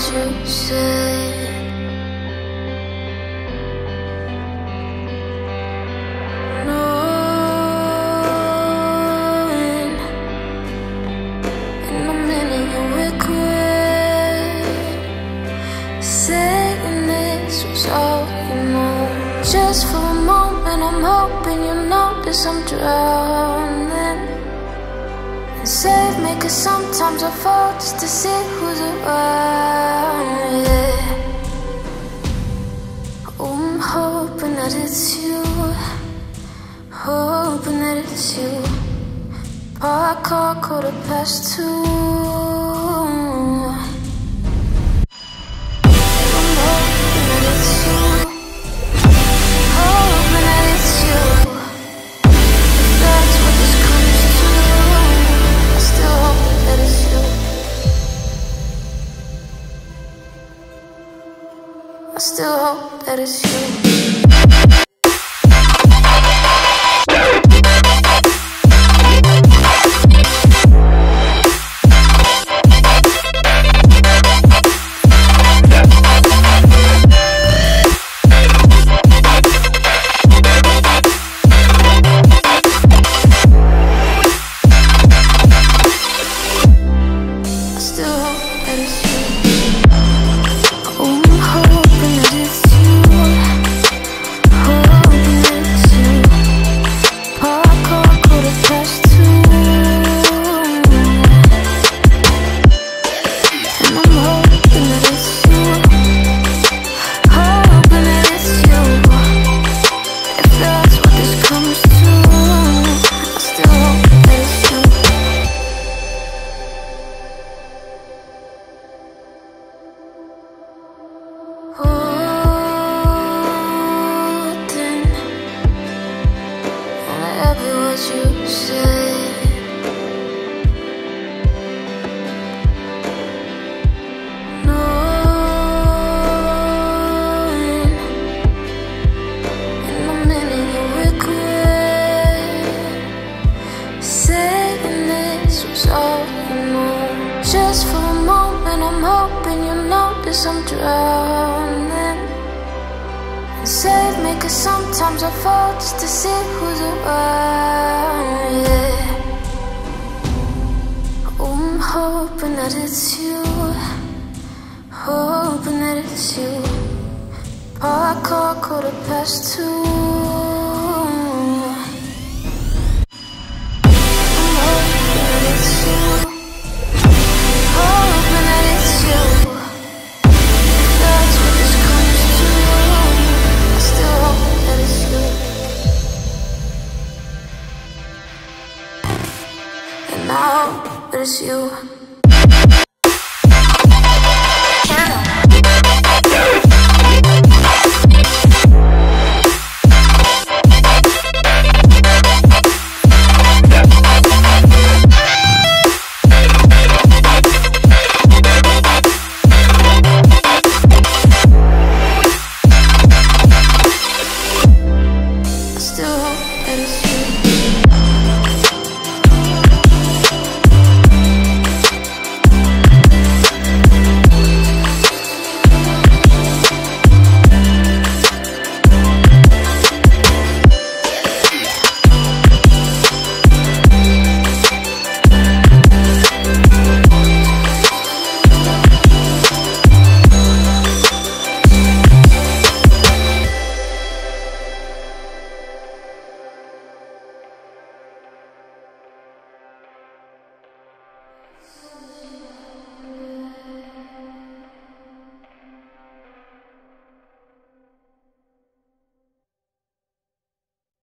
you said. Knowing in a minute you regret saying this was all you know. Just for a moment I'm hoping you notice I'm drowning. Save me, 'cause sometimes I fall just to see who's around, yeah. Oh, I'm hoping that it's you, hoping that it's you. Park car, 2:15. I'm hoping that it's you, hoping that it's you. If that's what this comes to, I still hope that it's you. I still hope that it's you. You said, knowing in a minute you regret saying this was all you know. Just for a moment I'm hoping you notice I'm drowning. Save me, 'cause sometimes I fall just to see who's around, yeah. Oh, I'm hoping that it's you, hoping that it's you. Park car, 2:15. I'm hoping that it's you, hoping that it's you. That's what this comes to, I still hope that it's you. And I hope that it's you.